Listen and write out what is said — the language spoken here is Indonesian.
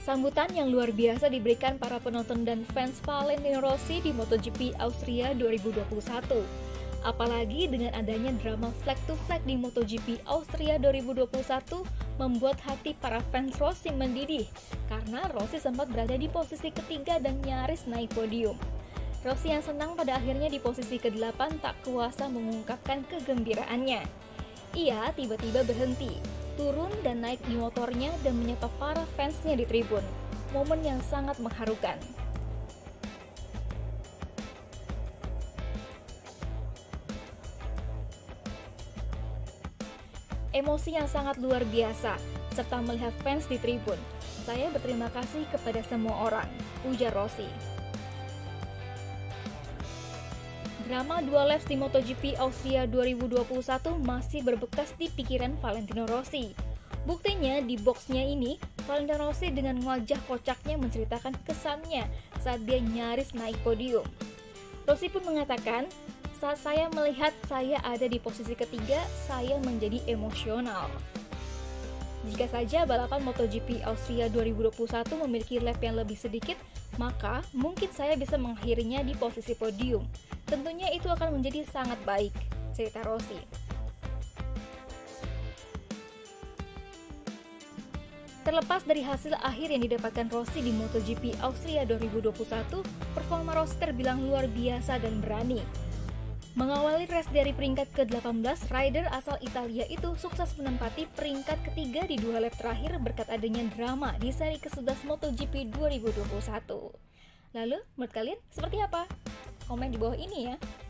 Sambutan yang luar biasa diberikan para penonton dan fans Valentino Rossi di MotoGP Austria 2021. Apalagi dengan adanya drama flag to flag di MotoGP Austria 2021 membuat hati para fans Rossi mendidih karena Rossi sempat berada di posisi ketiga dan nyaris naik podium. Rossi yang senang pada akhirnya di posisi ke-8 tak kuasa mengungkapkan kegembiraannya. Ia tiba-tiba berhenti, turun dan naik di motornya dan menyapa para fansnya di tribun. Momen yang sangat mengharukan. Emosi yang sangat luar biasa, serta melihat fans di tribun. Saya berterima kasih kepada semua orang, ujar Rossi. Drama dua laps di MotoGP Austria 2021 masih berbekas di pikiran Valentino Rossi. Buktinya di boxnya ini, Valentino Rossi dengan wajah kocaknya menceritakan kesannya saat dia nyaris naik podium. Rossi pun mengatakan, saat saya melihat saya ada di posisi ketiga, saya menjadi emosional. Jika saja balapan MotoGP Austria 2021 memiliki lap yang lebih sedikit, maka mungkin saya bisa mengakhirinya di posisi podium. Tentunya itu akan menjadi sangat baik, cerita Rossi. Terlepas dari hasil akhir yang didapatkan Rossi di MotoGP Austria 2021, performa Rossi terbilang luar biasa dan berani. Mengawali race dari peringkat ke-18, rider asal Italia itu sukses menempati peringkat ketiga di dua lap terakhir berkat adanya drama di seri ke-11 MotoGP 2021. Lalu, menurut kalian seperti apa? Komen di bawah ini ya.